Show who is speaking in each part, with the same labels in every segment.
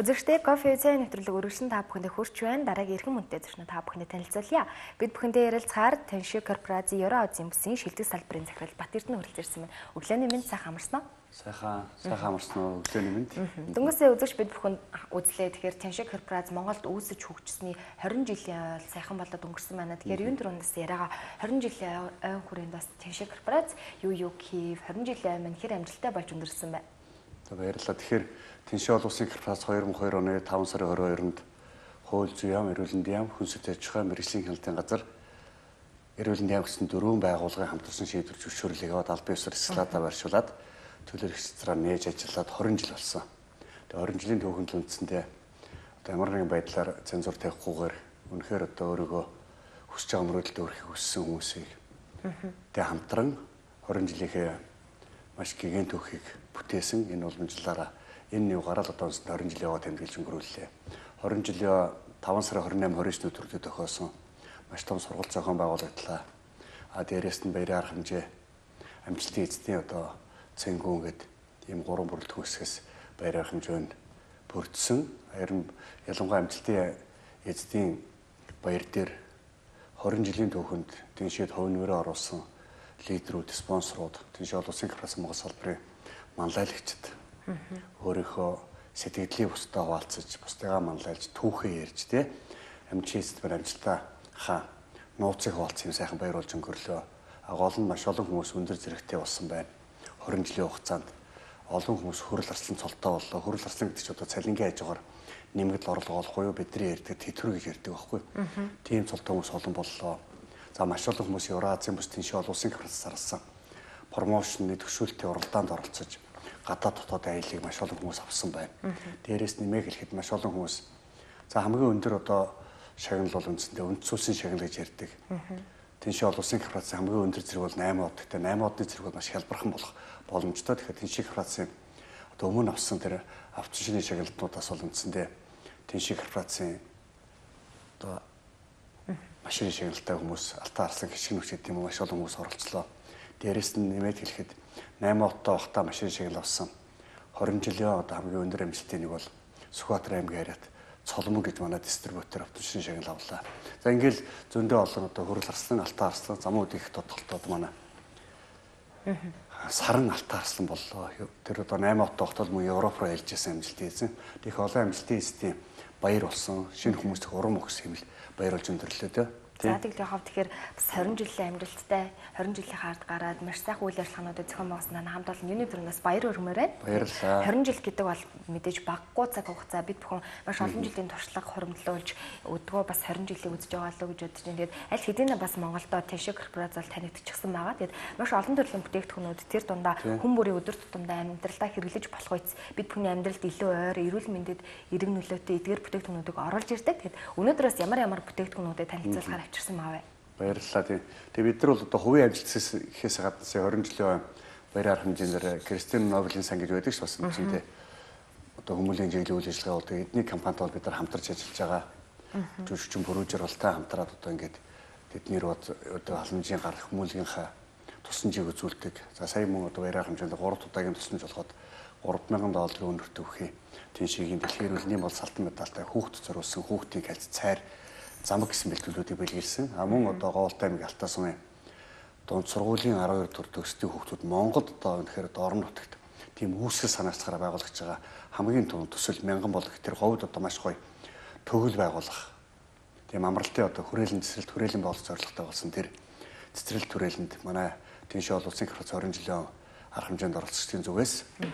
Speaker 1: Үзэгчдээ кофе цай нэвтрүүлэг өргөжлөн та бүхэндээ хүрч байна. Дараагийн эрхэм үнэтэй зочноо та бүхэндээ танилцуулъя. Бид бүхэндээ ярилцахаар Тэншиг корпорацийн Евразийн бүсийн шилдэг салбарын захирал Батэрдэн хүрэлж ирсэн байна. Өглөөний мэнд сайхан амарсан уу?
Speaker 2: Сайхан амарсан уу? Өглөөний мэнд.
Speaker 1: Дөнгөсөө үзэгч бид бүхэнд үзлээ. Тэгэхээр Тэншиг корпорац Монголд үүсэж хөгжсөний 20 жилийн сайхан болоод өнгөрсөн байна. Тэгэхээр юун дөрөндөөс яриага 20 жилийн ойн хүрээнд бас Тэншиг корпорац юу хийв 20 жилийн өмнө хэр амжилттай болж өнгөрсөн бэ?
Speaker 2: За баярлалаа. Тэгэхээр Тэншиг олон улсын корпорац 2002 оны 5 сарын 22-нд хууль зүйн яам, эрүүл мэндийн яам, хүнс аж ахуй, мэргэжлийн хяналтын газар, эрүүл мэндийн яам гэсэн дөрвөн байгууллагын хамтарсан шийдвэр зөвшөөрлийг аваад албан ёсоор Складаа барьшуулад төлөөлөх хэсцраа нээж ажиллаад 20 жил болсон. Тэгээ 20 жилийн түүхэнд үндсэндээ одоо ямар нэгэн байдлаар цензур тавихгүйгээр үнэхээр одоо өөрийгөө хүсэж байгаа мөрөөдөлд өрөхийг хүссэн хүмүүсийг тэгээ хамтран 20 жилийнхээ маш гэгэн түүхийг бүтээсэн. Энэ уламжлалаараа энэ нэг гараал одоо 20 жилийн яваа тэмдэглэж өнгөрүүллээ. 20 жилийн 5 сарын 28-29 өдрүүдэд тохиосон маш том сургалт зохион байгуулагдлаа. Дээрээс нь баярын арга хэмжээ амжилтын эзэдийн одоо цэнгүүн гээд ийм гурван бүрэлдэхүүн хэсгээс баярын арга хэмжээнд бүрдсэн. Харин ялангуяа амжилтын эзэдийн баяр дээр 20 жилийн түүхэнд Тэншигт хувь нэмрээ оруулсан лидерүүд, спонсорууд, Тэншиг олон улсын корпорац Монгол салбарын манлайлагчид өөрийнхөө сэтгэлдлийг бусдаа хуваалцаж, бусдыгаа манлайлж, түүхээ ярьж тий амжилтын эзэд амжилтаа хаа нууцыг хуваалцсан юм сайхан баяр болж өнгөрлөө. Гол нь маш олон хүмүүс өндөр зэрэгтэй болсон байна. 20 жилийн хугацаанд олон хүмүүс хөрөл арслан цолтой боллоо. Хөрөл арслан гэдэг чинь одоо цалингийн хажуугаар нэмэгдэл орлого олохгүй юу? Бидний ярьдаг тэтгэврийг ярьдаг байхгүй. Тийм цолтой хүмүүс олон боллоо. За маш олон хүмүүс Евразийн бүс Тэншиг олон улсын корпорац зарласан. Промошны төвшүүлтийн уралдаанд оролцож гадаад дотоод аяллыг маш олон хүмүүс авсан байна. Дээрээс нэмээ хэлэхэд маш олон хүмүүс за хамгийн өндөр одоо шагнал бол үндсэндээ үндсүүлсэн шагнал гэж ярьдаг. Тэншиг олон улсын корпорацийн хамгийн өндөр зэрэг бол 8 од. Гэхдээ 8 одны зэрэг бол маш хялбархан болох боломжтой. Тэгэхээр Тэншиг корпорацийн одоо өмнө авсан тэр авчин шинийн шагналнуудаас бол үндсэндээ Тэншиг корпорацийн одоо машины шагналтай хүмүүс, алтан арслан гişгэн хүч гэдэг юм маш олон хүмүүс оролцлоо. Дээрээс нь нэмээд хэлэхэд 8 одтой байхдаа машины шагнал авсан 20 жилийн одоо хамгийн өндөр амжилтын нэг бол Сүхбаатар аймгийн харьяат Цолмон гэж манай дистрибьютор авто шинэ шагнал авлаа. За ингээл зөндөө олон одоо хөрөл арслан, алтан арслан, замууд их тодголтоод манай саран алтан арслан боллоо. Тэр одоо 8 оттой тогтол мөн Европ руу ялж ясан амжилт хийсэн. Их олон амжилтын эзэдийн баяр болсон. Шинэ хүмүүст урам өгс хэмэл баяр болж өндөрлөө дээ.
Speaker 1: За тэгэл явах тэгэхээр бас 20 жилийн амжилттай 20 жилийн хаард гараад маш сайхан үйл ажиллагаануудад зохион байгуулсан хамт олон юуны төрнөөс баяр өргөмөр байна.
Speaker 2: Баярлалаа.
Speaker 1: 20 жил гэдэг бол мэдээж баггүй цаг хугацаа бид бүхэн маш олон жилийн туршлага хуримтлуулж өдгөө бас 20 жилийн үзэж байгаа л гэж бодож байна. Тэгээд аль хэдийнэ бас Монголдо Тэншиг корпорац бол танигдчихсан байгаа. Тэгээд маш олон төрлийн бүтээгдэхүүнүүд тэр дундаа хүн бүрийн өдөр тутамдаа амьдралдаа хэрэглэж болох үс бид бүхний амьдралд илүү ойр эрүүл мэндэд эрэг нөлөөтэй эдгээр бүтээгдэхүүнүүдийг оруулж ирдэг. Тэгээд өнөөдрөөс ямар бүтээгдэхүүнүүдэд танилцуулахаар авчирсан маа вэ?
Speaker 2: Баярлалаа тийм. Тэгээ бид нар бол одоо хувийн амжилтаас ихээс гадна 20 жилийн баярын арга хэмжээгээр Кристиан Нобелийн сан гэж байдаг ш бас үндсэндээ одоо хүмүүлийн чиглэлийн үйл ажиллагаа бол эдний компанид бол бид нар хамтарч ажиллаж байгаа. Жүжигчин бүрүүжэр болтой хамтраад одоо ингээд тэдний одоо халамжийн гарах хүмүүлгийнхаа тусламжийг үзүүлдэг. За сая мөн одоо баярын арга хэмжээнд 3 удаагийн тусламж болгоод 3000 долларын үнэртэй өгөхий. Тэншигийн дэлхийн эрүүлэний бол салтан медальтай хүүхдэд зориулсан хүүхдийн хальц цайр замаг гэсэн бэлтгэлүүдийг бэлгэлсэн. Мөн одоо Говьолтай аймгийн Алтай сумын дунд сургуулийн 12 дугаар төгсдийн хүүхдүүд Монголд одоо үнэхээр орон нутагт тийм үүсгэл санаачлагаараа байгуулагдж байгаа хамгийн том төсөл 1000 болох тэр говьд одоо маш гоё төгөл байгуулах. Тийм амралтын одоо хүрээлэн цэцэрлэгт хүрээлэн боолох зорилготой болсон тэр цэцэрлэгт хүрээлэнд манай Тэншиг олон улсын корпорац 20 жилийн арга хэмжээнд оролцогчдын зүгээс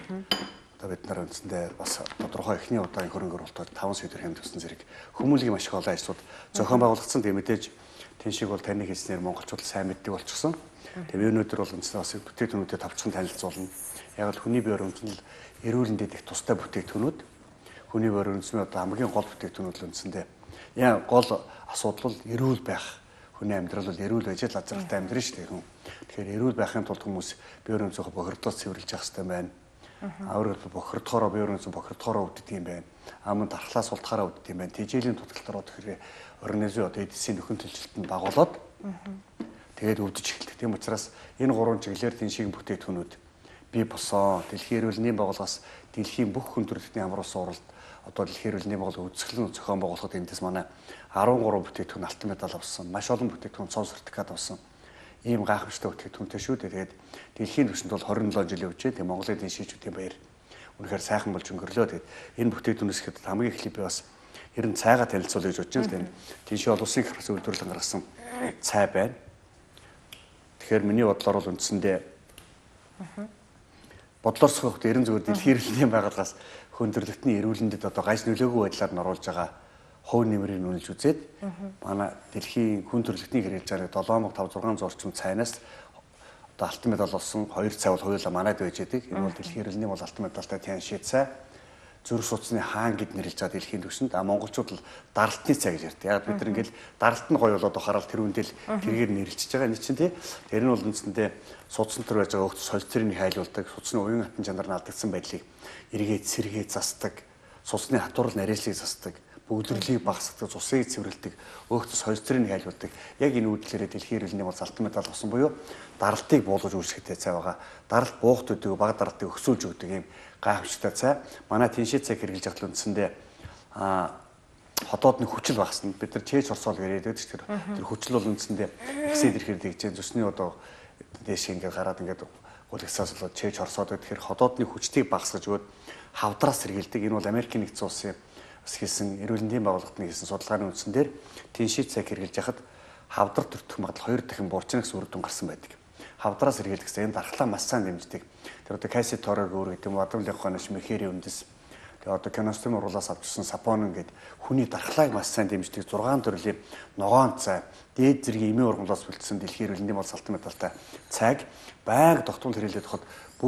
Speaker 2: бид нар үндсэндээ бас тодорхой эхний удаагийн хөрөнгө оруулалтаар 5 сэдвэр хэмжиж өгсөн зэрэг хүмүүлийн маш их олон ажлууд зохион байгуулагдсан. Тэгээ мэдээж Тэншиг бол таны хэлснээр монголчууд сайн мэддэг болчихсон. Тэгээ өнөөдөр бол үндсэндээ бас бүтээгдэхүүнүүдэд тавчхан танилцуулна. Яг л хүний бие өрөмжлөл эрүүл мэндэд их тустай бүтээгдэхүүнүүд. Хүний бие өрөмжлөл одоо хамгийн гол бүтээгдэхүүнүүд л үндсэндээ гол асуудал бол эрүүл байх. Хүний амьдрал бол эрүүл байж л азартай амьдрын шүү дээ хүн. Тэгэхээр эрүүл байхын тулд хүмүүс бие өрөмжлөхөд бохирдлоос цэвэрлж явах хэрэгтэй байна. Аврал бохирдохороо бие өрөөс бохирдохороо үүддэг юм байна. Мөн дархлаас сулдахаараа үүддэг юм байна. Тэжээлийн тутагтараа тэгэхээр организм одоо эдисийн нөхөн төлжилтөнд дагуулад тэгээд өвдөж эхэлдэг. Тийм учраас энэ гурван чиглэлээр Тэншигийн бүтээгдэхүүнүүд бий болсон. Дэлхийн эрүүл мэндийн байгууллагаас дэлхийн бүх хүн төрөлхтний амруулсан уралд одоо дэлхийн эрүүл мэндийн байгууллагын үзэсгэлэн зохион байгуулахад эндээс манай 13 бүтээгдэхүүн алтан медаль авсан. Маш олон бүтээгдэхүүн цон сертификат авсан. Ийм гайхамшигтай бүтээгдэхүүнтэй шүү дээ. Тэгээд дэлхийн түвшинд бол 27 жилийн үжээ. Тэгээд Монголын эдийн шийдвэрийн баяр үнэхээр сайхан болж өнгөрлөө. Тэгээд энэ бүтээгдэхүүнээс ихэд хамгийн эхлээд би бас ер нь цайгаа танилцуулъя гэж бодож байна. Тийшээ олон улсын их хурлын үйлдвэрлэн гаргасан цай байна. Тэгэхээр миний бодлоор бол үндсэндээ бодлоор сөхөхд ерэн зүгээр дэлхийн эрүүл мэндийн байгууллагаас хөндөрлөлтний эрүүлэндэд одоо гаж нөлөөгүй байдлаар нь оруулж байгаа хувь нэмрийг үнэлж үзээд манай дэлхийн хүн төрөлхтний хэрэгжилж байгаа 7500 зорчим цайнаас одоо алтан медаль олсон 2 цай бол хоёулаа манайд байж байдаг. Энэ бол дэлхийн эрүүлэний бол алтан медальтай Тяньши цай, зүрх судасны хаан гэд нэрлэж байгаа дэлхийн түвшинд монголчууд л даралтны цай гэж ярьдаг. Яг бид нар ингээл даралт нь гоё болоод ухаарал тэр үндэл тэргээр нэрлэж байгаа. Энэ чинь тий. Тэр нь бол үндсэндээ судсан төр байж байгаа өгц солилцрыг хайлуулдаг, судасны уян хатан чанар нь алдагдсан байдлыг эргээд сэргээд засдаг, судасны хатуурал нарийшлыг засдаг, бүгдөрлийг багасгадаг, цусыг цэвэрлэдэг, өөхцөс холестериныг хайлуулдаг. Яг энэ үйлдэлээрээ дэлхийн эрүүлэний бол алтан медаль авсан буюу даралтыг буулгаж үүсгэхтэй цай байгаа. Даралт буухт өдөг бага даралтыг өсөөлж өгдөг юм гайхамшигтай цай. Манай Тяньши цайг хэрэглэж ахлаа үндсэндээ хотоодны хүчил багасна. Бид нар чээж орсоол гэдэг чинь тэр хүчил бол үндсэндээ ихсээд ирэхээр дэгжээ зүсний одоо дээш ингээд гараад ингээд гулгсаас болоод чээж орсоод тэгэхээр хотоодны хүчтийг багасгаж өгөөд хавдраас сэргийлдэг. Энэ бол Америкийн нэгдсэн улсын хийсэн эрүүл мэндийн байгууллагын хийсэн судалгааны үндсэн дээр Тяньши цайг хэрэглэж хахад хавдар төртөх магадлал 2 дахин буурчнагс үр дүн гарсан байдаг. Хавдраас сэргийлэх гэсэн энэ дархлаа маш сайн дэмждэг. Тэр одоо кассеторог өөр гэдэг юм Бадамлихонош мехери үндэс тэгээ одоо киностим уруулаас авчсан сапон ингээд хүний дархлааг маш сайн дэмждэг 6 төрлийн ногоон цай, дээд зэргийн эмийн ургамлаас бэлдсэн дэлхийн эрүүл мэндийн бол алтан медальтай цайг байг тогтмол хэрэглээд хахад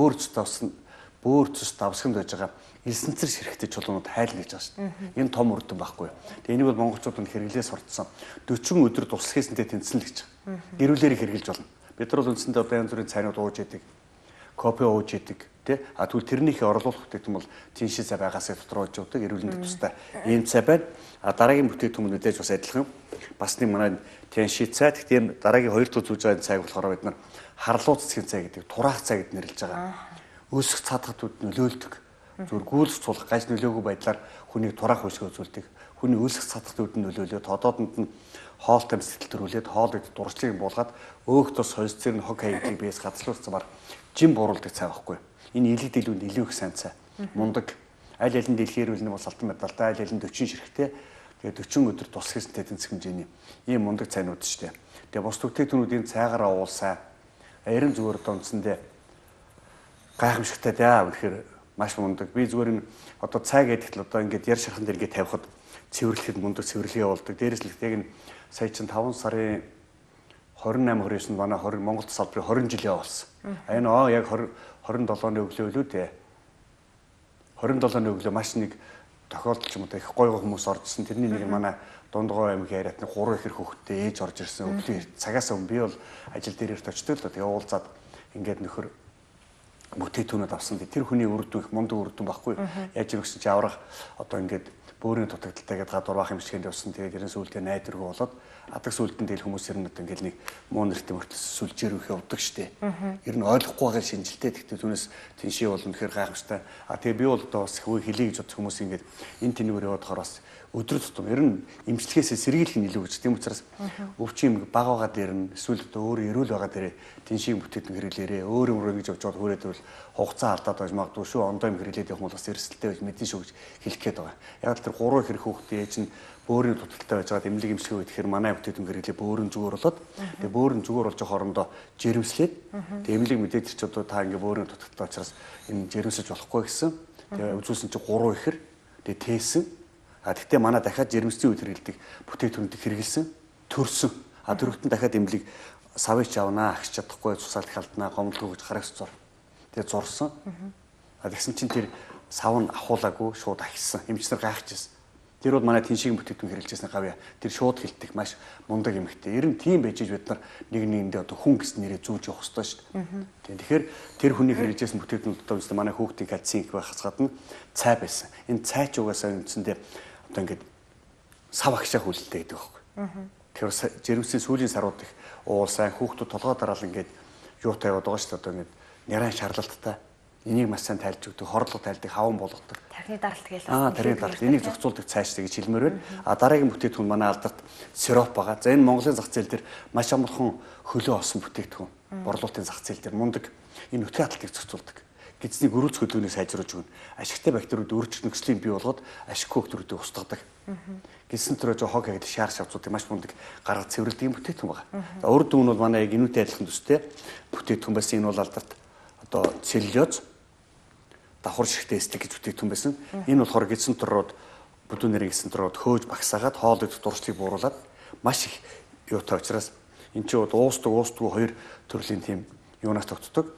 Speaker 2: бөөр цус давсганд байж байгаа элсэнцэр ширхтээ чулуунууд хайлна гэж байгаа шүү дээ. Энэ том үр дүн байхгүй. Тэгээ энийг бол монголчууд нь хэрэглээ суртсан 40 өдөр туслахээсэнтэй тэнцэн л гэж байгаа. Гэрүүлээрийг хэрэглэж болно. Бид нар бол үндсэндээ одоо янз бүрийн цайнууд ууж идэг, кофе ууж идэг, тий? А тэгвэл тэрнийхээ орлуулах бүтээгдэхүүн бол Тяньши цай байгаасаа дотор ууж өгдөг, эрүүл мэндэд тустай ийм цай байна. А дараагийн бүтээгдэхүүн мэдээж бас адилхан. Бас нэг манай Тяньши цай. Гэхдээ дараагийн 2 дахь зүүж байгаа цайг болохоор бид нар харлуу цэцгийн цай гэдэг, тураах цай гэд нэрлэж байгаа. Өсөх цадгатууд нөлөөлдөг. Зүгээр гүйлс цулах гаж нөлөөгүй байдлаар хүнийг тураах үсгээ үзүүлдэг. Хүний өсөх цадгатууд нь нөлөөлөд одоодонд нь хоолтой сэтгэл төрүүлээд хоолыг дуршлыг буулгаад өөх тус холестерин хог хаягдлыг биес газлуулсамаар жим бууруулдаг цай байхгүй. Энэ илэг дэлгүүнд илүү их сайн цай. Мундаг. Аль алин дэлхийн эрүүл мэндийн бол алтан медальтай, аль алин 40 ширхтээ. Тэгээ 40 өдөр туслахсантай тэнцэх хэмжээний ийм мундаг цайнууд шүү дээ. Тэгээ бус бүтээгдэхүүнүүдийн цайгаараа уулсаа ярин зүгээр донцсондээ гайхамшигтай даа. Үнэхээр маш мундаг. Би зүгээр энэ одоо цай гэдэгт л одоо ингээд яр шархан дээр ингээд тавихад цэвэрлэхэд мундаг цэвэрлэгээ болдог. Дээрээс л яг энэ сая чинь 5 сарын 28-29-нд манай Монгол салбарын 20 жилийн болсон. Энэ яг 27-ны өглөө лүү дээ. 27-ны өглөө маш нэг тохиолдол ч юм уу их гой хүмүүс оржсэн. Тэрний нэг манай Дундгой аймгийн яриатны 3 ихэр хөвгтөө ээж орж ирсэн. Өглөө цагаас өмнө би бол ажил дээр ирт очдог л. Тэгээ уулзаад ингээд нөхөр бүтээгдэхүүнүүд авсан. Тэр хүний үр дүн их мундаг үр дүн байхгүй. Яаж юм гэсэн чи аврах одоо ингээд бөөрийн дутагдaltaйгээд гадуур баах юм шигэнд явсан. Тэгээд ерэн сүултээ найдваргүй болоод адаг сүултэн дээл хүмүүс ер нь одоо ингээд нэг муу нэртэй мөртлөс сүлжээр өгөх явдаг штэ. Ер нь ойлгохгүй байгаа шинжилтэй. Тэгтээ түүнээс Тяньши бол үнэхээр гайхамштай. Тэгээ би бол одоо бас хөө хэлий гэж бодсон хүмүүс ингээд энэ тэнүүр яваад хараас өдөр тутам ер нь эмчилгээсээ сэргийлэх нь илүү гэж. Тийм учраас өвчин баг байгаа дээр нь эсвэл одоо өөр эрүүл байгаа дээр Тяньшиг бүтээгдэхүүн хэрэглээрээ өөр ингэж явж байгаа хүрээд бол хугацаа алдаад байж магадгүй шүү. Ондоо юм хэрэглээд явах бол бас эрсдэлтэй байж мэдэн шүү гэж хэлэх гээд байгаа. Яг тэр 3 их хүүхдээ ээж нь бөөрийн дутагдaltaй байж байгаа эмнэлэг эмчилгээ гэхээр манай бүтээгдэхүүн хэрэглээ бөөрийн зүгээр болоод тэгээ бөөрийн зүгээр болж байгаа хоорондоо жирэмслээд тэгээ эмнэлэг мэдээд ч одоо та ингээ бөөрийн дутагдaltaй учраас энэ жирэмсэж болохгүй гэсэн. Тэгээ үзүүлсэн чи 3 ихэр тэгээ тээсэн. Тэгтээ манай дахиад жирэмсийн үед хэрэглэдэг бүтээгдэхүүнүүдийг хэрэгэлсэн, төрсөн. Дөрөвтөн дахиад эмнэлэг савыч авнаа, агч чадахгүй, цусаалт халднаа, гомдлоо гэж гарагч зур. Тэгээ зурсан. Тэгсэн чинь тэр сав нь ахуулаагүй шууд ахилсан. Эмч нар гайхажсэн. Тэр бол манай Тяньшигийн бүтээгдэхүүн хэрэглэжсэн гавья. Тэр шууд хилдэг маш мундаг эмэгтэй. Ер нь тийм байж бид нар нэг нэгэндээ одоо хүн гэсэн нэрээ зүүж явах хэрэгтэй шүү дээ. Тэгэхээр тэр хүний хэрэглэжсэн бүтээгдэхүүн одоо манай хүүхдийн кальцин их байхаас гадна цай байсан. Энэ цай ч угаасаа үндсэндээ одоо ингээд сав агшаа хүлэлтэй гэдэг байхгүй. Тэгэхээр жирэмсийн сүүлийн сарууд их уул сайн хүүхдүүд толгой дараал ингээд юу тавиад байгаа шүү дээ. Одоо ингээд нярайн шарлалттай энийг маш сайн тайлж өгдөг, хорлого тайлдаг, хаван болгодог.
Speaker 1: Тархины даралт гэж
Speaker 2: тархины даралт. Энийг зохицуулдаг цааш гэж хэлмээр байна. Дараагийн бүтээгдэхүүн манай алдарт сироп байгаа. За энэ Монголын зах зээл дээр маш амархан хөлөө олсон бүтээгдэхүүн. Борлуулалтын зах зээл дээр мундаг энэ нутгийн хадталтыг зохицуулдаг. Гидсний гөрүүлц хөдөлгөөнийг сайжруулж өгнө. Ашигтай бактериуд өөрчлөлт нөхцөлийн бий болгоод ашиггүй хөтөлбөрүүдийг устгадаг. Гидсэн төрөж хог гэдэг шаар шавцуудыг маш мундаг гаргаж цэвэрлэдэг бүтээгдэхүүн байгаа. За урд дүүн бол манай яг энүүтэй адилхан төстэй бүтээгдэхүүн байсан. Энэ бол алдарт одоо целлюлоз давхар шигтэй эслэг гэж бүтээгдэхүүн байсан. Энэ болохоор гидсэн төрөд бүдүүн нэрийн гидсэн төрөд хөөж багсаагаад хоол идэх дуршлыг бууруулад маш их юутай учраас эн чинь уустдаггүй хоёр төрлийн тийм юунаас тогтдог.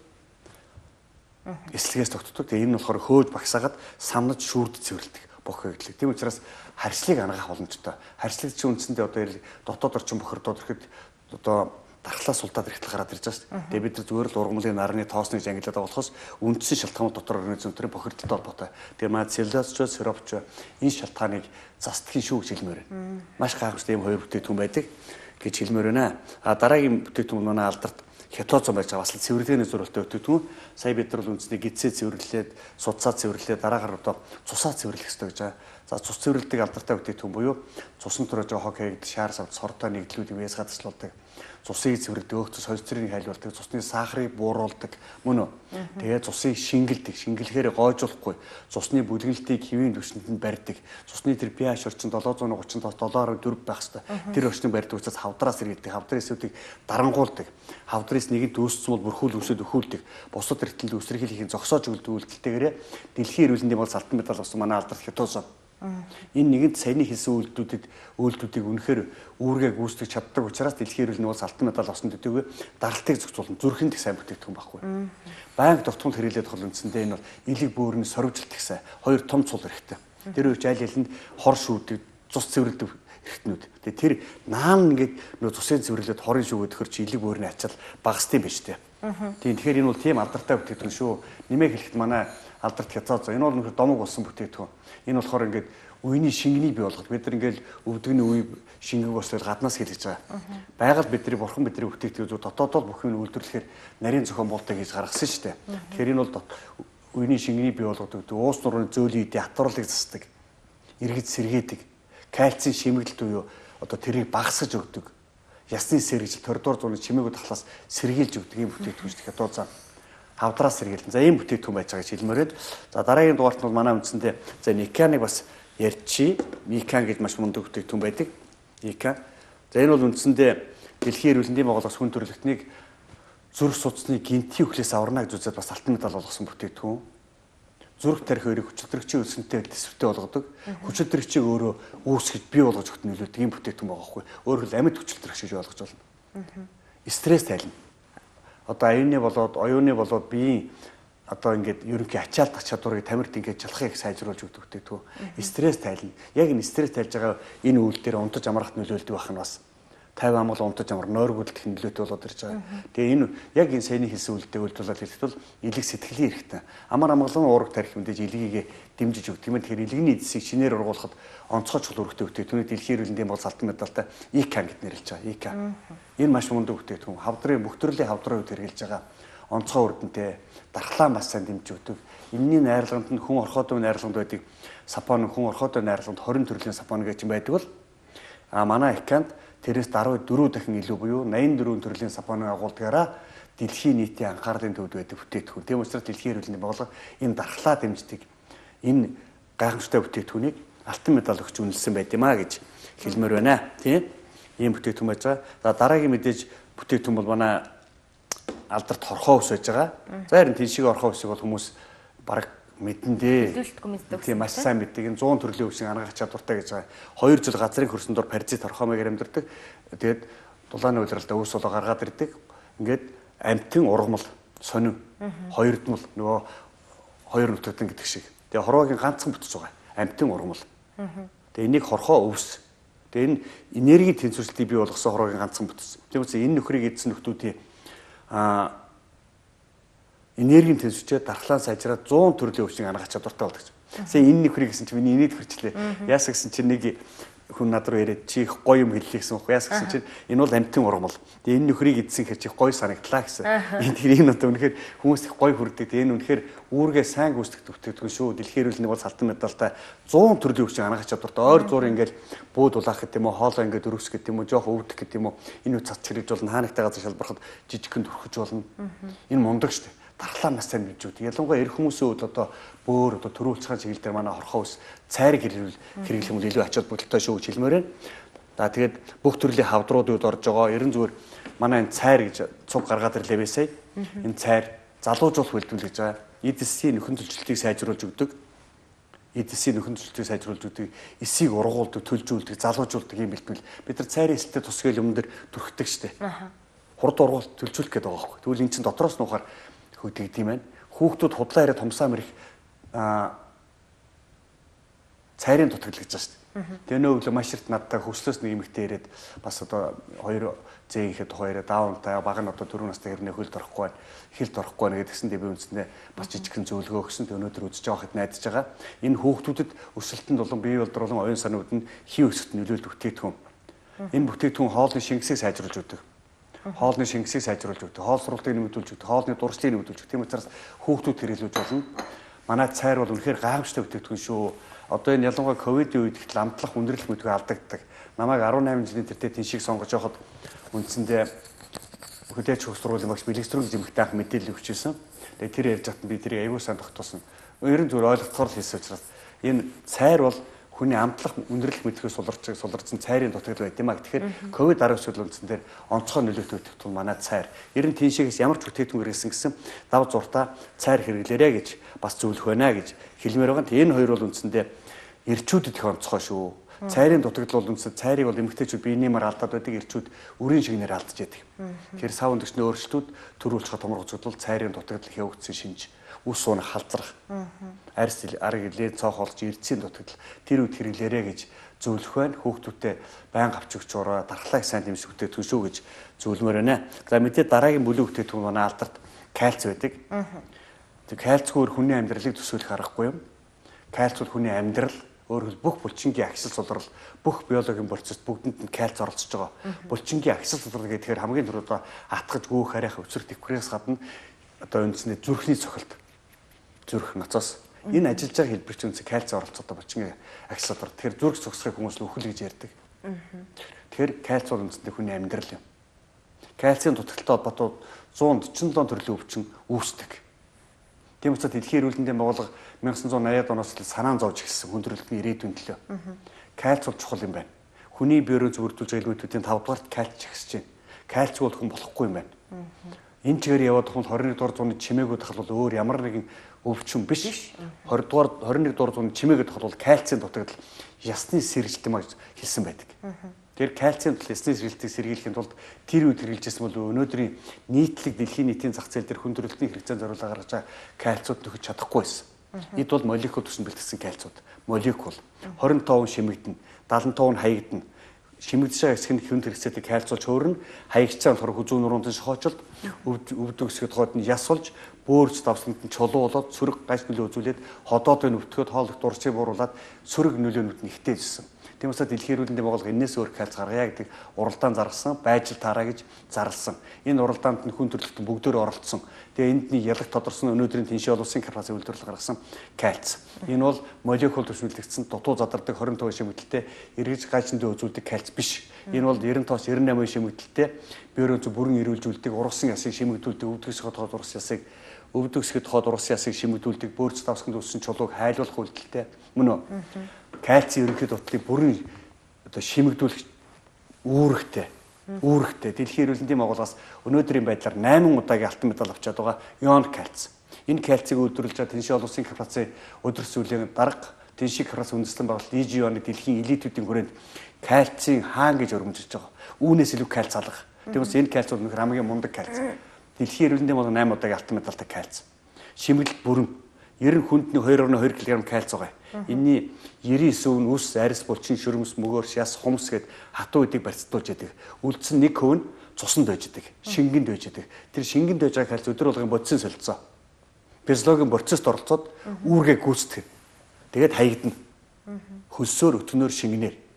Speaker 2: Эслэгээс тогтдог. Тэгээ энэ нь болохоор хөөж багсаагаад самнаж шүүрд цэвэрлэдэг бохоо гэдлээ. Тийм учраас харьцлыг ангаах боломжтой. Харьцлыг чинь үндсэндээ одоо дотоод орчин бохирдоод ирэхэд одоо дархлаа сулдаад ирэхтэл гараад ирж байгаа шүү дээ. Тэгээ бид нар зүгээр л ургамлын нарны тоосныг ангилаад байгаа болохоос үндсэн шалтгаанууд дотор организм төрийн бохирдолтой холбоотой. Тэгээ манай целлюлоз ч сироп ч энэ шалтгааныг застдгийн шүү гэж хэлмээр байна. Маш гайхамшигтай юм хоёр бүтээгдэхүүн байдаг гэж хэлмээр байна. Дараагийн бүтээгдэхүүн манай алдарт хятоцон байж байгаа бас л цэвэрлэгээний зурвалтай өтөдгөө сая бид нар л үндэсний гидсээ цэвэрлээд цуцаа цэвэрлээд дараагаар одоо цусаа цэвэрлэх хэрэгтэй гэж байгаа. За цус цэвэрлэдэг алдартай бүтээгдэхүүн буюу цусан төрөж хог хэгд шаар савд сортой нэгдлүүдийг вэс гадагшлуулдаг. Цусыг цэвэрлэдэг, өөхцөс холестериныг хайлуулдаг, цусны сахарыг бууруулдаг мөн үү. Тэгээ цусыг шингэлдэг, шингэлэхээр гойжуулахгүй, цусны бүлгэлтийг хэвийн түвшинд нь барьдаг. Цусны тэр pH орчин 730-аас 7.4 байх хэвээр. Тэр орчныг барьдаг учраас хавдраас сэргийдэг, хавдрын эсүүдийг дарангуулдаг. Хавдрын нэгэнт үүссэн бол бүрхүүл үсэд өхүүлдэг. Бусад эртэлд үсрэхийлхийн зогсоож өгдөг үйлдэлтэйгээр дэлхийн эрүүл мэндийн бол алтан медаль авсан манай алдарт хятоцон. Энэ нэгэнт саяны хэлсэн үйлдэлүүдийг үнэхээр үүргээ гүйцэтгэж чаддаг учраас дэлхийн эрүүл мэндийн бол алтан медаль авсан төдийгүй даралтыг зохицуулна. Зүрхэнд их сайн бүтээгдэхүүн байхгүй. Байнга довтгонд хэрэглээд хол үндсэндээ энэ бол элэг бөөрийн сорвжилт ихсэн. Хоёр том цул хэрэгтэй. Тэр үеч аль алинд хор шүүдэг, цус цэвэрлэдэг эртнүүд. Тэгээ тэр наан ингээд нөө цусын цэвэрлээд хорын шүүгээд төхөр чи элэг бөөрийн ачаал багасдсан байж тээ. Тийм тэгэхээр энэ бол тийм алдартай бүтээгдэхүүн шүү. Нэмээ хэлэхэд манай алдарт хятад. Энэ бол нөхөр домог болсон бүтээгдэхүүн. Энэ болохоор ингээд үений шингэнийг бий болгоод бид нар ингээд өвдөгний үе шингэг болсоор гаднаас хэлж байгаа. Байгаль бидний бурхан бидний бүтээгдэхүүн зөв дотоодоо бүх юм үйлдвэрлэхээр нарийн зохион болтой гэж гаргасан шүү дээ. Тэгэхээр энэ бол үений шингэнийг бий болгодог. Уус нурууны зөөлөн эдийн хатварлыг засдаг. Иргэд сэргээдэг. Кальцийн шимэглэлт буюу одоо тэрийг багасгаж өгдөг. Ясны сэргийлэл 20-р зууны чимээгүүд ахлаас сэргийлж өгдөг юм бүтээгдэхүүн шүү дээ. Одоо за хавдраас сэргийлэн. За ийм бүтээгдэхүүн байж байгаа гэж хэлмээрээд. За дараагийн дугаарт бол манай үндсэндээ за Никаныг бас ярьчи. Никан гэж маш мундаг бүтээгдэхүүн байдаг. Никан. За энэ бол үндсэндээ дэлхийн эрүүл мэндийн байгууллагаас хүн төрөлхтнийг зүрх судасны гинтийн өхлөөс аварна гэж үзээд бас алтан медаль болгосон бүтээгдэхүүн. Зүрх тарих хоёрыг хүчилтөрөгчийн өсөнтэй төсвөртэй болгодог. Хүчилтөрөгчийг өөрөө үүсгэж бий болгож өгөх нөлөөтэй ийм бүтээгдэхүүн байгаа байхгүй. Өөрөөр хэл амьд хүчилтөрөгч гэж ойлгож байна. Стресс тайлна. Одоо аюуны болоод, оюуны болоод биеийн одоо ингээд ерөнхий ачаалтах чадварыг тамирт ингээд жалахыг сайжруулж өгдөг бүтээгдэхүүн. Стресс тайлна. Яг энэ стресс тайлж байгаа энэ үйл дээр унтаж амрахт нөлөөлдөг байх нь бас 50 амгал унтаж амар нойргуулах нөлөөтэй болоод ирж байгаа. Тэгээ энэ яг энэ саяны хэлсэн үйлдэл үйлдвэрлэл хэлэхэд бол элэг сэтгэлийн хэрэгтэй. Амар амгалан уурах тарих мэдээж элгийг дэмжиж өгдөг юм. Тэгэхээр элэгний эдсийг шинээр ургуулахад онцгой чухал үүрэгтэй бүтээгдэхүүн дэлхийн эрүүл мэндийн бол алтан медальтай ИКА гэд нэрлэж байгаа. ИКА. Энэ маш мундаг бүтээгдэхүүн. Хавдрын бүх төрлийн хавдрын үед хэрэгжилж байгаа. Онцгой үрдэнтэй дархлаа маш сайн дэмжиж өгдөг. Энэний найрлаганд нь хүн орхиодын найрлаганд байдаг сапон, хүн орхиодын найрлаганд 20 төрлийн сапон гэж юм байдаг бол манай ИКАнд тэрээс 14 дахин илүү буюу 84 төрлийн сапоныг агуулдгаараа дэлхийн нийтийн анхаарлын төвд байдаг бүтээгдэхүүн. Тийм учраас дэлхийн эрүүл мэндийн байгууллага энэ дархлаа дэмждэг энэ гайхамшигтай бүтээгдэхүүнийг алтан медаль өгч үнэлсэн байт юм а гэж хэлмээр байна. Тийм ийм бүтээгдэхүүн байж байгаа. За дараагийн мэдээж бүтээгдэхүүн бол манай алдарт хорхоо ус байж байгаа. За харин тийм шиг хорхоо усыг бол хүмүүс бараг мэдэндээ. Тийм маш сайн мэддэг. Энэ 100 төрлийн үсийг ангаах чадвартай гэж байгаа. 2 жил газрын хөрсөн дор паразит хорхоомыгаар амьдардаг. Тэгээд дулааны улиралдаа ус болоо гаргаад ирдэг. Ингээд амтэн ургамал сонин хоёрдмал нөгөө хоёр нутагтан гэдэг шиг. Тэгээ хорвоогийн ганцхан бүтэж байгаа. Амтэн ургамал. Тэгээ энийг хорхоо өвс. Тэгээ энэ энерги тэнцвэрчлэлийг бий болгосон хорвоогийн ганцхан бүтц. Тийм учраас энэ нөхрийг эдсэн нөхдүүдийн энергийн тэнцвэрчээ дархлаа сайжраад 100 төрлийн өвчнийг ангаах чадвартай болдог. Сая энэ нөхрийг гэсэн чинь миний инээд хөрчлээ. Яасан гэсэн чинь нэг хүн над руу ирээд чи их гоё юм хэллээ гэсэн үг яас гэсэн чинь энэ бол амтын ургамал. Тэгээ энэ нөхрийг идсэн хэр чи гоё санагдлаа гэсэн. Энэ одоо үнэхээр хүмүүс их гоё хүрдэг. Энэ үнэхээр үүргээ сайн гүйцэтгэдэг шүү. Дэлхийн эрүүл мэндийн бол салтан медалтай 100 төрлийн өвчин анагач чадвартай ойр зур ингээл бууд улаах гэдэг юм уу, хоолоо ингээд өрөвсөх гэдэг юм уу, жоох өвдөх гэдэг юм уу. Энэ үе цац хэрэгж болно, хаанагтай газар шалбарахад жижигхэн төрөхөж болно. Энэ мундаг шүү дээ. Дархлаа маш сайн билж үү. Ялангуяа эр хүмүүсийн хувьд одоо бөөр одоо төрүүлцхан чиглэл дээр манай хорхоо ус цайрыг хэрэглэх юм бол илүү ачаал будалтай шүү гэж хэлмээр байна. За тэгээд бүх төрлийн хавдруудад орж байгаа. Ерэн зүгээр манай энэ цайр гэж цуг гаргаад ирлээ байсаа. Энэ цайр залуужуулах бэлдвэл гэж байгаа. Эдсийн нөхөн төлчлөлтийг сайжруулж өгдөг. Эдсийн нөхөн төлчлөлтийг сайжруулж өгдөг. Эсийг ургуулдаг, төлжүүлдэг, залуужуулдаг юм бэлтгэл. Бид нар цайрын эсэлтэд тусгал юм дээр төрхдөг штеп. Хурд ургуул төлжүүлэх гэдэг байгаа байхгүй. Тэгвэл эн чинь дотроос нухаар хөдөгд юм байна. Хүүхдүүд худлаа яриад томсаа мэрэх цайрын дутагдал гэж байна шүү дээ. Тэгээ нөө өглөө маш их надтай хөслөөс нэг эмэгтэй ирээд бас одоо 2 зээ ихэд хоёроо даунтай баг нь одоо 4 настай хэрнээ хөлд орохгүй байна. Хилд орохгүй байна гэдгсэн дээ би үндсэндээ бас жижигхэн зөвлөгөө өгсөн. Тэгээ өнөөдөр үзэж байгаа хэд найдаж байгаа. Энэ хүүхдүүдэд өсөлтөнд болон бие болдролон оюун санаанд нь хий өсөлт нөлөөлөлт бүтээгдэхүүн. Энэ бүтээгдэхүүн хоолны шингэсийг сайжруулж өгдөг. Хоолны шингэсийг сайжруулж өгдөг. Хоол сургалтыг нэмэгдүүлж өгдөг. Хоолны дуршлыг нэмэгдүүлж өгдөг. Тийм учраас хүүхдүүд хэрэглэж болно. Манай цайр бол үнэхээр гайхамшигтай бүтээгдэхүүн шүү. Одоо энэ ялангуяа ковидын үед их ламтлах үндэрлэх мэдгүй алдагддаг. Намайг 18 жилийн тэртээ тэншийг сонгож явахад үндсэндээ хөдөөж хөх сургуулийн багш бэлэгсрүүл зэмхтэй анх мэдээлэл өгчээсэн. Тэгээ тэр ярьж хат би тэрийг аягүй сайн тогтоосон. Ерөн зүгээр ойлгохоор л хийсэн учраас энэ цайр бол хүний амтлах үндэрлэх мэдхээс суларсан цайрын дутагдал байт юм а. Тэгэхээр ковид 19 үндсэн дээр онцгой нөлөөтэй бүтээгдэхүүн манай цайр. Ер нь тэншигээс ямар ч бүтээгдэхүүн хэрэгсэн гэсэн дав зуртаа цайр хэрэглээрэй гэж бас зөвлөх байна гэж хэлмээр байгаа. Энэ хоёр бол үндсэндээ эрчүүдэд их онцгой шүү. Цайрын дутагдал бол үндсэндээ цайрыг бол эмэгтэйчүүд биений мар алдаад байдаг, эрчүүд үрийн шигнээр алдаж байдаг. Тэгэхээр сав өндөгчний өөрчлөлтүүд төрүүлж томрогцогдвол цайрын дутагдал хэвгдсэн шинж ус суун халзрах. Арьс арга лээ цоох олж эрдсийн дутагдал тэр үед хэрэглээрэй гэж зөвлөх байна. Хүүхдүүдэд байнга авч өгч ураа дархлаа сайн тэмцэх бүтээгдэхүүн шүү гэж зөвлөмөр байна. За мэдээ дараагийн бүлэг бүтээгдэхүүн манай алдарт кальц байдаг. Тэг кальцгүйгээр хүний амьдралыг төсөөлөх аргагүй юм. Кальц бол хүний амьдрал өөрөөр бүх булчингийн агшил сулрал бүх биологийн процесс бүгдэнд нь кальц оролцож байгаа. Булчингийн агшил сулрал гэхээр хамгийн түрүү атгаж гүүх харих өвсөр дэвхрээс гадна одоо үндсэндээ зүрхний цохилт зүрх ноцоос энэ ажиллаж байгаа хэлбэрч үнсээ кальц оролцоотой булчингийн агшил сулрал. Тэгэхээр зүрх цогсохыг хүмүүс үхэл гэж ярьдаг. Тэгэхээр кальц бол үндсэндээ хүний амьдрал юм. Кальцийн дутагдaltaй холбоотой 147 төрлийн өвчин үүсдэг. Тийм учраас дэлхийн эрүүл мэндийн байгууллага 1980-ад оноос л санаан зовж эхэлсэн хүндрэлтний ирээдүйн төлөө. Кальц бол чухал юм байна. Хүний биерөө зөвөрдүүлж байгаа элементүүдийн 5 дугаарт кальц ихсэж байна. Кальц бол хүн болохгүй юм байна. Энэ чигээр яваад хүн 21 дугаар зууны чимээгүүд тахал бол өөр ямар нэгэн өвчин биш. 21 дугаар зууны чимээгүүд тахал бол кальцийн дутагдал ясны сэргэлт юм гэж хэлсэн байдаг. Тэр кальцийн ясны сэргэлтийг сэргийлэхэд тулд тэр үед хэрэгжилжсэн бол өнөөдрийн нийтлэг дэлхийн нийтийн зах зээл дээр хүндрэлтний хэрэгцээнд зориулаад гаргаж байгаа кальцууд нөхөж чадахгүй байсан. Эд бол молекул төсөнд бэлтгэсэн кальцууд. Молекул 25% шимэгдэнэ, 75% нь хаягдана. Шимэгдэж байгаа хэсэг нь хүнд хэрэгцээтэй кальцуулж хөөрнө, хаягдж байгаа болохоор хүзүү нуруунтын шохоочолд өвдөг хэсгэд хойд нь яс болж, бөөрч давсанд нь чулуу болоод сөрөг гаж нөлөө үзүүлээд ходоодын өвтгöd хоол их дурсыг бууруулад сөрөг нөлөөнүүд нь ихтэйжсэн. Тийм учраас дэлхийн эрүүл мэндийн байгууллага энэс өөр кальц гаргая гэдэг уралдаан зарласан, байжил таараа гэж зарласан. Энэ уралдаанд нь хүн төрөлхтөн бүгдөө оролцсон. Тэгээ энд нь ялах тодорсон өнөөдрийн тэншээ олон улсын корпорацийн үйлдвэрлэл гаргасан кальц. Энэ бол молекул төсвөлдөгдсөн дутуу задардаг 20% шимэгдэлтэй эргэж гажиндөө үзүүлдэг кальц биш. Энэ бол 90-98% шимэгдэлтэй биорын бүрэн эрүүлжүүлдэг ургасан ясыг шимэгдүүлдэг, өвдгөс хотод ургасан ясыг өвдөгсөд хоод ургасан ясыг шимэгдүүлдэг, бөөрч давсганд үүссэн чулууг хайлуулах үйлдэлтэй мөн үү? Кальцийн ерөнхий дутагдлыг бүрэн одоо шимэгдүүлэх үүрэгтэй дэлхийн эрүүл мэндийн байгууллагаас өнөөдрийн байдлаар 8 удаагийн алтан медаль авчаад байгаа ион кальц. Энэ кальцийг үйлдвэрлэж байгаа тэншээ олон улсын корпорацийн өдөр сүлийн дарга тэншиг корпорацийн үндэстэн байгуулалт ИЖИО-ны дэлхийн элитүүдийн хүрээнд кальцийн хаан гэж өргөмжилж байгаа. Үүнээс илүү кальц алга. Тэгмээс энэ кальц бол хамгийн мундаг кальц. Дэлхийн эрүүл мэндийн байгууллага 8 удаагийн алтан медальтай кальц. Шимэглэл бүрэн 90 хүндний 2.2 кг кальц байгаа. Энийний 99% нь үс, арьс, булчин, шөрөмс, мөгөөр, шяс, хумс гэд хатуу үдийг барьцуулж яадаг. Үлдсэн 1% нь цуснд байж яадаг, шингэнд байж яадаг. Тэр шингэнд байж байгаа кальц өдөр болгон бодисын солилцоо. Физиологийн процесст оролцоод үүргээ гүйцэтгэв. Тэгээд хаягдана. Хөлсөөр өтгнөөр шингэнээр.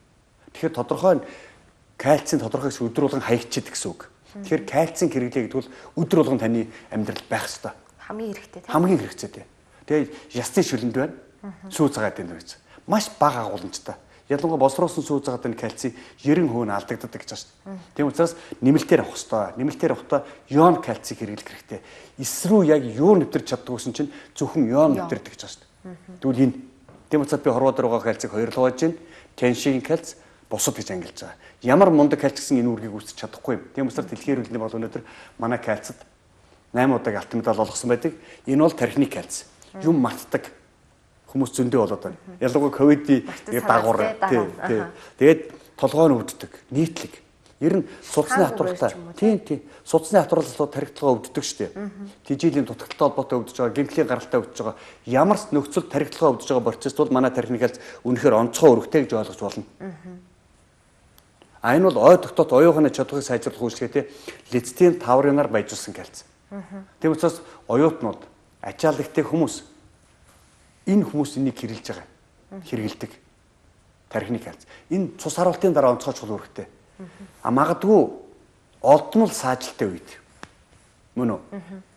Speaker 2: Тэгэхээр тодорхой кальцийн тодорхой хэсэг өдөр болгон хаягчид гэсэн үг. Тэгэхээр кальцийн хэрэглээ гэдэг бол өдөр болгон таны амьдралд байх ёстой.
Speaker 1: Хамгийн хэрэгтэй тийм.
Speaker 2: Хамгийн хэрэгцээ тийм. Тэгээд ясны шүлэнд байна. Сүү цагаад байна гэж. Маш бага агуулмжтай. Ялангуяа боловсруулсан сүү цагаад энэ кальций 90% нь алдагддаг гэж байна шүү дээ. Тийм учраас нэмэлтээр авах ёстой. Нэмэлтээр авахдаа ион кальцийг хэрэглэх хэрэгтэй. Эсрүү яг юу нэвтэрч чаддаг гэсэн чинь зөвхөн ион нэвтэрдэг гэж байна шүү дээ. Тэгвэл энэ тийм учраас би хорвоо дээр байгаа кальцийг хоёрлоо байж гин. Теншигийн кальц бусад гэж ангилж байгаа. Ямар мундаг кальц гэсэн энэ үргийг үүсгэж чадахгүй юм. Тийм учраас дэлхийн эрүүл мэндийн бол өнөөдөр манай кальцад 8 удаагийн алтан медаль олгосон байдаг. Энэ бол тархины кальц. Юм мартдаг хүмүүс зөндөө болоод байна. Ялангуяа ковидын дагуур тийм. Тэгээд толгой нь өвддөг, нийтлэг. Ер нь судасны хатварлаа. Тийм. Судасны хатварлалууд тархитлагаа өвддөг шүү дээ. Тэжээлийн дутагдaltaй холбоотой өвдөж байгаа, гэмтлийн гаралтай өвдөж байгаа. Ямар ч нөхцөл тархитлагаа өвдөж байгаа процесс бол манай тархины кальц үнэхээр онцгой өргөтэй гэж ойлгож болно. А энэ бол ой тогтоот оюухны чадварыг сайжруулах үйлчлэгээ лецитин таврынаар баяжуулсан кальц. Тийм учраас оюутнууд, ачааллагтай хүмүүс энэ хүмүүс энийг хэрэгжилж байгаа. Хэрэгэлдэг. Тархины кальц. Энэ цус харуултын дараа онцгой чухал үүрэгтэй. А магадгүй олдмол саажилттай үед. Мөн үү?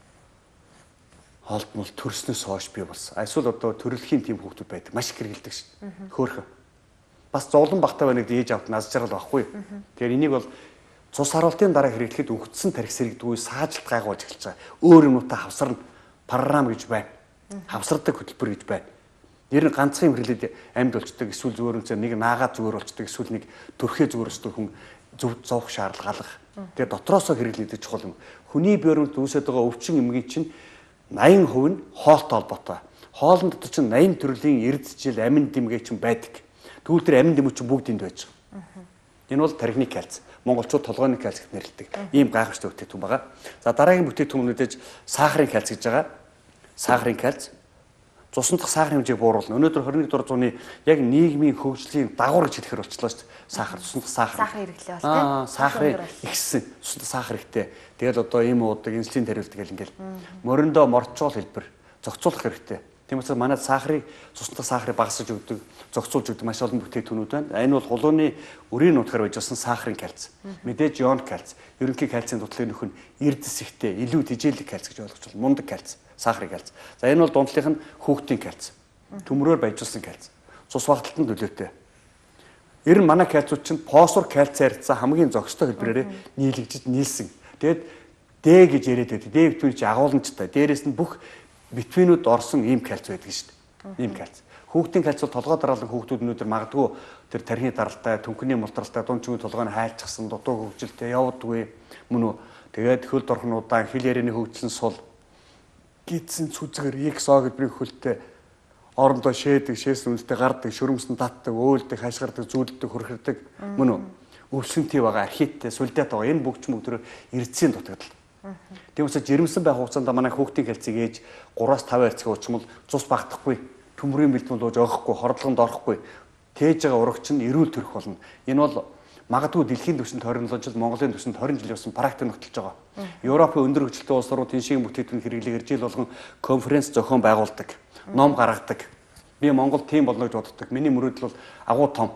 Speaker 2: Олдмол төрснөөс хойш би болсон. Эсвэл одоо төрөлхийн тийм хүүхдүүд байдаг. Маш их хэрэгэлдэг шин. Хөөхөн. Бас зовлон багтаа байна гэдэг ээж авт нас жаргал байхгүй. Тэгэхээр энийг бол цус харуултын дараа хэрэглэхэд өнгөцсөн тархи сэргдэггүй саажилт гайгуулж эхэлж байгаа. Өөр юмнуудаа хавсарна. Програм гэж байна. Хавсардаг хөтөлбөр гэж байна. Ер нь ганцхан хэрэглээд амьд болчдөг, эсвэл зүгээр үнцээр нэг наагаад зүгээр болчдөг, эсвэл нэг төрхөө зүгээр өсдөг хүн зөв зовх шаардлага алга. Тэгээ дотроосоо хэрэглээд чухал юм. Хүний биеэрт үүсэж байгаа өвчин эмгийн чинь 80% нь хоолтой холбоотой. Хоолн дотор чинь 80 төрлийн эрдчил, амин дэмгээ чинь байдаг. Тэгвэл тэр амин дэмүү чинь бүгд энд байж байгаа. Энэ бол тархины кальц. Монголчууд толгойн кальц гэж нэрлэдэг. Ийм гайхамшигтай бүтээгдэхүүн байгаа. За дараагийн бүтээгдэхүүн мэдээж сахарын кальц гэж байгаа. Сахарын кальц цусан дахь сахарын хэмжээг бууруулна. Өнөөдөр 21 дугаар зууны яг нийгмийн хөгжлийн дагавар гэж хэлэхээр болчихлоо шүү дээ. Сахар, цусан дахь сахар.
Speaker 1: Сахар хэрэглээ бол тийм.
Speaker 2: Сахарын ихсэн, цусан дахь сахар ихтэй. Тэгэл одоо ийм уудаг, инсулин тариулдаг гэл ингээл мориндоо морчуул хэлбэр зохицуулах хэрэгтэй. Тийм учраас манай сахарыг цусан дахь сахарыг багасгаж өгдөг, зохицуулж өгдөг маш олон бүтээгдэхүүнүүд байна. Энэ бол хулууны үрийн нутгаар байж болсон сахарын кальц. Мэдээж ион кальц, ерөнхий кальцийн дутлалын нөхөн эрдэс ихтэй, илүү тэжээлэг кальц гэж ойлгож байна. Мундаг кальц. Сахарын кальц. За энэ бол дундлынх нь хүүхдийн кальц. Төмрөөр баяжуулсан кальц. Цус багталтанд нөлөөтэй. Ер нь манай кальцууд чинь фосфор кальц харьцаа хамгийн зохистой хэлбэрээр нийлэгдэж нийлсэн. Тэгээд D гэж яриад байдаг. D витамин чи агуулмжтай. Дээрээс нь бүх витаминууд орсон ийм кальц байдаг шүү дээ. Ийм кальц. Хүүхдийн кальц бол толгой дараалан хүүхдүүд өнөөдөр магадгүй тэр тархины даралтай, түнхний мултралтай, дунд чимээ толгойн хайлтгсан, дутуу хөгжилтэй явдаггүй мөн үү. Тэгээд хөл дорхнуудаа хил ярианы хөгжлөн сул гидсэн цүзгээр XO гэдбэрийн хөлтэй орондоо шээдэг, шээсэн үнэтэй гардаг, шөрөмсөн татдаг, өөлдөг, хашгирдаг, зүүлдэг, хөрхирдэг мөн үү? Өвсөнтэй байгаа, архиттэй, сүлдэт байгаа. Энэ бүгд ч мөгдрөө эрдэсийн дутагдал. Тийм учраас жирэмсэн байх хугацаанд манай хүүхдийн кальцийг ээж 3-5 хайрцаг уучмал цус багтахгүй, төмрийн бэлтгэл бууж өгөхгүй, хордлогонд орохгүй, тээж байгаа урагч нь эрүүл төрөх болно. Энэ бол магадгүй дэлхийн түвшинд 27 жил, Монголын түвшинд 20 жил явсан практик нөхцөлж байгаа. Европын өндөр хөгжилтэй улс орнууд тэншийн бүтээгдэхүүн хэрэглэгээр жил болгон конференц зохион байгуулдаг, ном гаргадаг. Би Монгол тийм болно гэж боддог. Миний мөрөөдөл бол агуу том.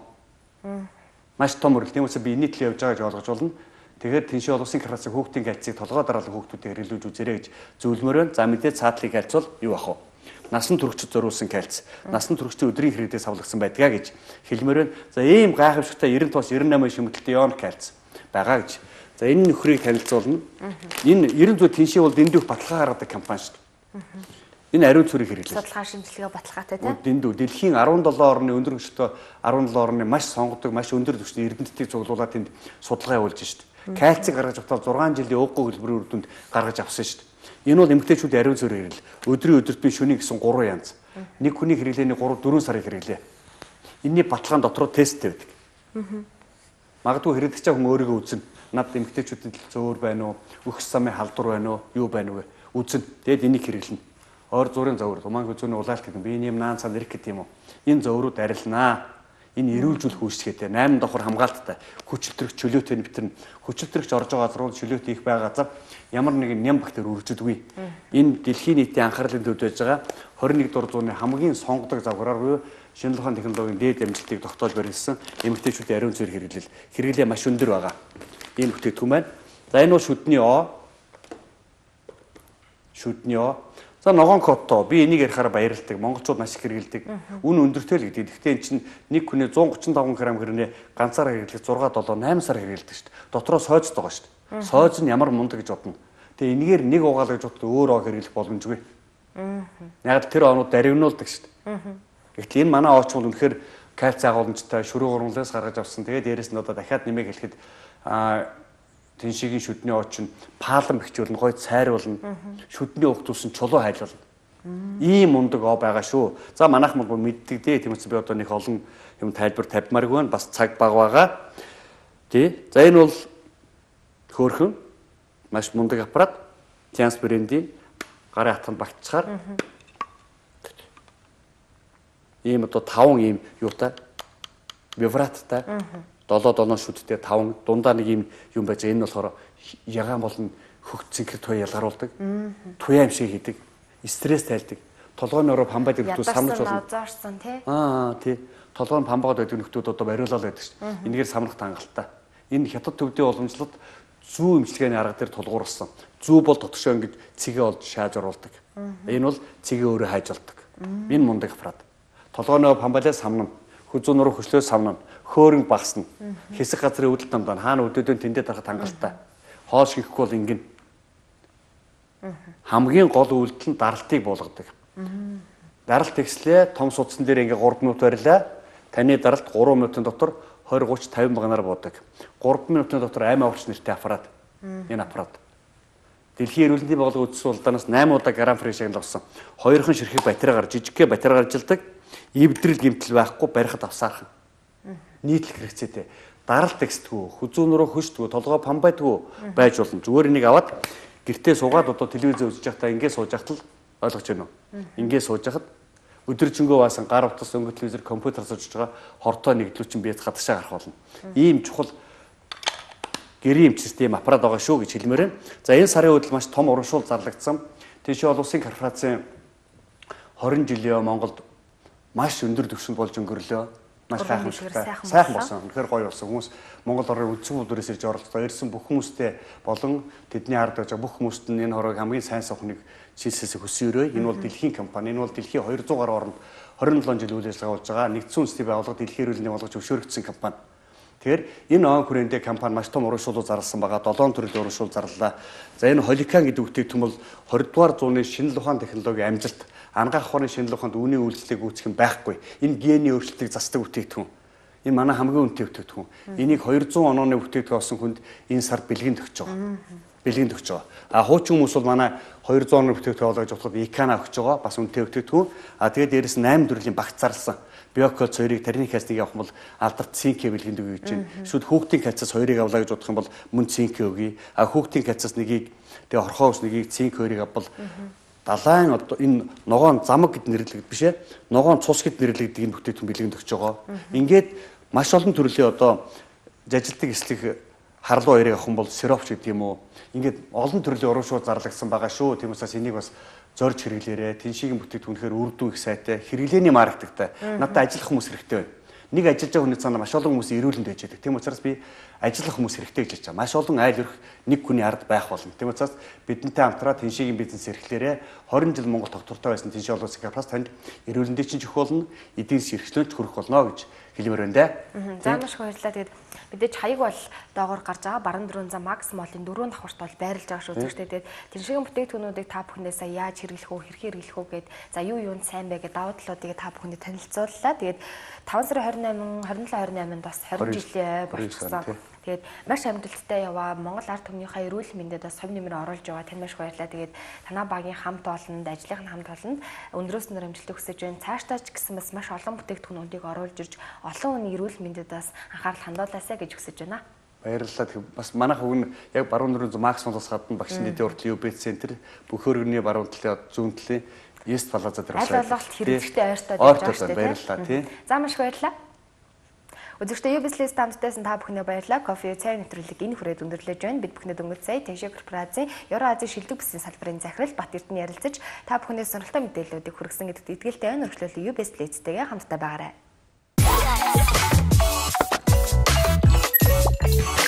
Speaker 2: Маш том мөрөл. Тийм учраас би энэ төлөв явж байгаа гэж ойлгож болно. Тэгэхээр тэншийн олон улсын корпорацийн хүүхдийн кальцийг толгой дараалан хүүхдүүдэд хэрэглүүлж үзээрэй гэж зөвлөмөр байна. За мэдээ цаатлын кальц бол юу ах вэ? Насан туршид зориулсан кальц, насан туршидын өдрийн хэрэглээс авлагдсан байдгаа гэж хэлмээр байна. За ийм гайхамшигтай 90 тоос 98 шимтгэлтэй ион кальц байгаа гэж. За энэ нөхрийг танилцуулна. Энэ 90 тэншийн бол дэндүүх баталгаа гаргадаг компани шүү дээ. Энэ ариун цүрийг хэрэглэв.
Speaker 1: Судалгаа шимжилгээ баталгаатай тийм.
Speaker 2: Дэндүү дэлхийн 17 орны өндөр хөгжилтэй 17 орны маш сонгодог, маш өндөр түвшний эрдэмтдийг цуглуулад тэнд судалгаа явуулж шүү дээ. Кальцийг гаргаж автал 6 жилийн уггүй хөтөлбөрийн үр дүнд гаргаж авсан шүү дээ. Энэ бол эмэгтэйчүүд ариун цүр хэрэглэл. Өдрийн өдөртөө шөнийн гэсэн 3 янз. Нэг хүний хэрэглээний 3-4 сарын хэрэглээ. Энийний баталгаан дотроо тесттэй байдаг. Магадгүй хэрэглэгч хүн өөрийгөө үзнэ. Над эмэгтэйчүүдийн төлөв өөр байна уу? Үхс замын халдвар байна уу? Юу байна вэ? Үзнэ. Тэгэд энийг хэрэглэнэ. Ойр зургийн зовөр, умаан хүзүүний улаалт гэдэг би ийм наан цан ирэх гэдэг юм уу? Энэ зоврууд арилнаа. Энэ эрүүлжүүлэх үйлчлэгээтэй 8 давхар хамгаалттай хүчилтөрөх чөлөөтэй нэвтэрнэ. Хүчилтөрөгч орж байгаа газар руу чөлөөтэй их байгаа газар ямар нэгэн ням бактери үржидгүй. Энэ дэлхийн нийтийн анхаарлын төвд байж байгаа 21 дугаар зууны хамгийн сонгодог загвараар буюу шинэ ухааны технологийн дээд амжилтыг тогтоож барьсан эмэгтэйчүүдийн ариун цэвэр хэрэглээ маш өндөр байгаа. Ийм бүтээгдэхүүн байна. За энэ бол шүдний О. За ногоон котто би энийг ярихаараа баярлалдаг. Монголчууд маш их хэрэглэдэг. Үн өндөртэй л гэдэг. Гэхдээ эн чинь нэг хүний 135 г хэрнээ ганцаараа хэрэглэх 6, 7, 8 сар хэрэглэдэг шүү дээ. Дотроо сойц байгаа шүү дээ. Сойц нь ямар мундаг гэж бодно. Тэгээ энэгээр нэг угаал гэж бодоход өөр оо хэрэглэх боломжгүй. Яг тэр онууд даригнуулдаг шүү дээ. Гэтэл энэ манай ооч бол үнэхээр кальци агуулмжтай шүрүү гурванлаас гаргаж авсан. Тэгээд дээрэс нь одоо дахиад нэмээд хэлэхэд тэншигийн шүдний ооч нь паалан бэхжүүлнэ, гой цайруулна. Шүдний өгтүүлсэн чулуу хайлуулна. Ийм мундаг оо байгаа шүү. За манайх бол мэддэг дээ. Тийм учраас би одоо нэг олон юм тайлбар тавьмааргүй байна. Бас цаг бага байгаа. Тий. За энэ бол хөөрхөн маш мундаг аппарат. Tians брендийн гарын хатанд багтчихаар ийм одоо 5 ийм юутай вибраттай 7 шүдтэй 5 дундаа нэг ийм юм байж энэ болохоор ягаан болон хөгт цэнхэр туяа ялгаруулдаг. Туяа юм шиг хийдэг. Стресс тайлдаг. Толгойн ороо памбад өгдөө самж болно.
Speaker 1: Заорсон тий.
Speaker 2: Тий. Толгойн памбагад байдаг нөхдүүд одоо бариулаад байдаг шүү дээ. Энэгээр самрах хангалттай. Энэ хятад төвдийн уламжлалт зүү эмчилгээний арга дээр тулгуурласан. Зүү бол дотгошоо ингэж цэгээ олж шааж оруулдаг. Энэ бол цэгээ өөрөө хайж олдог. Энэ мундаг аппарат. Толгойноо памбалаа самнана. Хүзүүн рүү хөшлөө самнана. Хөөрөнгө багасна. Хэсэг газрын үдэл дамдаа хаана өдөөдөө тэндээ тарахад хангалттай. Хоол шихгүй бол ингэн. Хамгийн гол үйлдэл нь даралтыг буулгадаг. Даралт тэгслээ том судсан дээр ингээ 3 минут барилаа. Таны даралт 3 минутын дотор 20, 30, 50 багнаар буудаг. 3 минутын дотор аймаг аварч нэртэй аппарат. Энэ аппарат. Дэлхийн эрүүл мэндийн байгууллагын үндсэн улдаанаас 8 удаа гран при шагналсан. 2хан ширхэг батарейгаар жижигхэн батарейгаар ажилладаг. Эвдрэл гэмтэл байхгүй барихад авсаархан. Нийтлэх хэрэгцээтэй. Даралт текстгүй, хүзүүн рүү хөшдгөө, толгой памбайдгүй байж болно. Зүгээр энийг аваад гэртээ суугаад одоо телевиз үзэж байхдаа ингэ сууж байхад л ойлгож байна уу? Ингэ сууж байхад өдөржингөө баасан гар утас өнгө телевизээр компьютер сууж байгаа хортой нэгдлүүчин биед хадагшаа гарах болно. Ийм чухал гэрийн эмч систем аппарат байгаа шүү гэж хэлмээр байна. За энэ сарын үед маш том урамшуул зарлагдсан. Тийшээ олон улсын корпорацийн 20 жилийн Монголд маш өндөр түвшинд болж өнгөрлөө. Маш сайхан болсон. Үнэхээр гоё болсон. Хүмүүс Монгол орны үндсэн бүлдэрээс ирж оролцоо. Ирсэн бүх хүмүүстэй болон тэдний ард байж байгаа бүх хүмүүст нь энэ хорыг хамгийн сайн сухныг шийдсэсээ хүсэн өрөө. Энэ бол дэлхийн компани. Энэ бол дэлхийн 200 гаруй орнд 27 жил үйл ажиллагаа болж байгаа. Нэгдсэн үндэсний байгууллага дэлхийн эрүүл мэндийн болгож зөвшөөрөгдсөн компани. Тэгэхээр энэ он хүрээндээ компани маш том урамшуулал зарласан байгаа. 7 төрлийн урамшуул зарлалаа. За энэ холикан гэдэг бүтээгдэхүүн бол 20 дугаар зууны шинэ ухаан технологийн амжилт ангаах ухааны шинэ ухаанд үнийн үйлчлэлийг үүсгэх юм байхгүй. Энэ гений өөрчлөлтийг засдаг бүтээгдэхүүн. Энэ манай хамгийн үнэтэй бүтээгдэхүүн. Энийг 200 онооны бүтээгдэхүүн олсон хүнд энэ сард бэлгэнд өгч байгаа. Бэлгэнд өгч байгаа. А хуучин хүмүүс бол манай 200 онооны бүтээгдэхүүн олгож бодоход икана өгч байгаа. Бас үнэтэй бүтээгдэхүүн. А тэгээд дээрэс 8 төрлийн багц зарласан. Биокол 2-ыг тарины кальцийг авах бол алдарт цинкээ бэлгэнд өгье гэж байна. Шүд хүүхдийн кальцаас 2-ыг авлаа гэж бодох юм бол мөн цинкээ өгье. А хүүхдийн кальцаас нэгийг тэгээ орхоо ус нэгийг цинк 2-ыг авбал далайн одоо энэ ногоон замаг гэд нэрлэгдэж биш ээ. Ногоон цус гэд нэрлэгддэг энэ бүтээгдэхүүн бэлгэнд өгч байгаа. Ингээд маш олон төрлийн одоо жажилтыг эслэх харлуу хоёрыг авах юм бол сиропч гэдэг юм уу. Ингээд олон төрлийн урамшуул зарлагдсан байгаа шүү. Тийм учраас энийг бас зорж хэрэглээрээ. Тэншигийн бүтээгдэхүүнээр үрдүү их сайтай, хэрэглээний маркеттай. Надад ажиллах хүмүүс хэрэгтэй байна. Нэг ажиллаж байгаа хүний цаана маш олон хүмүүс эрүүлэнд байж байдаг. Тийм учраас би ажиллах хүмүүс хэрэгтэй гэж хэлж байгаа. Маш олон айл өрх нэг хүний ард байх болно. Тийм учраас бидэнтэй хамтраад тэншигийн бизнес эрхлээрээ 20 жил Монгол тогтвортой байсан тэншиг олон улсын корпорац танд эрүүлэндээ чинь чөх болно, эдийн засгийн эрхлөөнд хүрэх болно гэж хэлмээр байна да.
Speaker 1: За маш их баярлалаа. Тэгээд мэдээж хаяг бол доогоор гарч байгаа баруун дөрөв за Макс молын 4 давхарт бол байрлаж байгаа шүү үзэгчтэй. Тэгээд тэншигийн бүтээгдэхүүнүүдийг та бүхэндээс яаж хэрэглэх үү, хэрхэн хэрэглэх үү гэд за юу юунд сайн бэ гэдэг давуу талуудыг та бүхэндээ танилцууллаа. Тэгээд 5 сарын 27-28-нд бас 20 жилийн болчихсон. Тэгээд маш амжилттай яваа. Монгол ард түмнийхээ эрүүл мэндэд бас хувь нэмэр оруулж байгаа. Танд маш баярлалаа. Тэгээд танаа багийн хамт олонд, ажлынхаа хамт олонд өндрөөс нэр амжилт хүсэж байна. Цаашдаа ч гэсэн бас маш олон бүтээгдэхүүнүүдийг оруулж ирж олон хүний эрүүл мэндэд бас анхаарал хандуулаасай гэж хүсэж байна.
Speaker 2: Баярлалаа. Бас манайх өгн яг баруун дөрөв Макс молоос гадна багш нэдийн уртлын ЮБ центр бүх хөргөний баруун талын зүүн талын Ест Палаза дээр
Speaker 1: аль болох хэрэгцээтэй ойртоод явж байгаа шүү дээ.
Speaker 2: Баярлалаа тий.
Speaker 1: За маш баярлалаа. Үзэгчдээ UBS-ээс хамтдайсан та бүхнээ баярлалаа. Кофе цай нэвтрүүлэг энэ хүрээд өндөрлөж байна. Бид бүхнээ дөнгөж сая Тэншээ корпорацийн Евро Азийн шилдэг бүсийн салбарын захирал Бат Эрдэнэ ярилцаж та бүхнээс сонирхолтой мэдээллүүдийг хүргэсэн гэдэгт итгэлтэй байна. Өргөжлөлөө UBS-тэйгээ хамтдаа байгаарай.